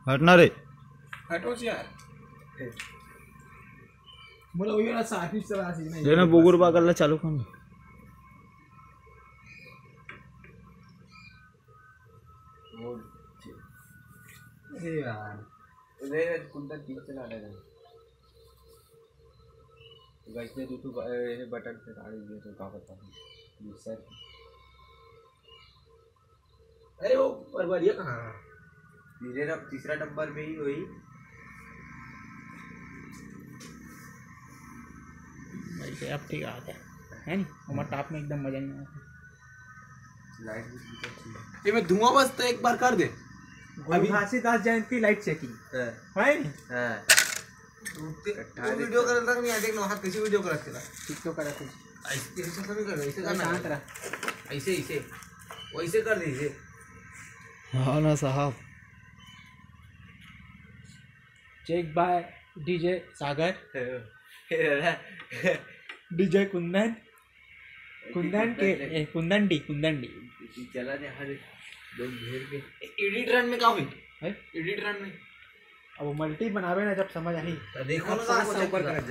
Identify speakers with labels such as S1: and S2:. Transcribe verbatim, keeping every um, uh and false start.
S1: हटना रे
S2: हटोच यार मला वही ना साथी चला सी नहीं
S1: लेना बुगुर बागल्ला चालू कर
S2: अरे यार
S3: उधर कुंडा तीन चला रहा है गाइस ने तू ये बटन से गाड़ी दिए तो क्या करता हूँ सर
S2: अरे वो परवरिया कहाँ है
S3: तीसरे नंबर तीसरा नंबर में ही वही
S2: भाई अब ठीक आ गया है नहीं हमारे टॉप में एकदम मजा नहीं आता
S3: लाइट भी अच्छी है
S2: ये मैं धुआं बस तो एक बार कर दे
S3: अभी
S2: घासीदास जयंती लाइट चेकिंग
S3: है
S2: है नहीं
S3: हाँ
S2: वीडियो करता नहीं देख ना हाथ कैसी वीडियो करत केला ठीक तो करा तू
S3: ऐसे ऐसे कभी कर ऐसे
S2: कहाँ
S3: करना
S2: करा
S3: ऐसे ऐसे वैसे कर दीजिए
S1: हाँ ना साहब
S2: check by DJ Sagar DJ Kundan Kundan के ए, कुंदन डी कुंदन डी
S3: चला ने हर लोग घेर के
S2: एडिट रन में का हुई है एडिट रन में अब मल्टी बनावे ना जब समझ आई
S3: देखो ना ऊपर कर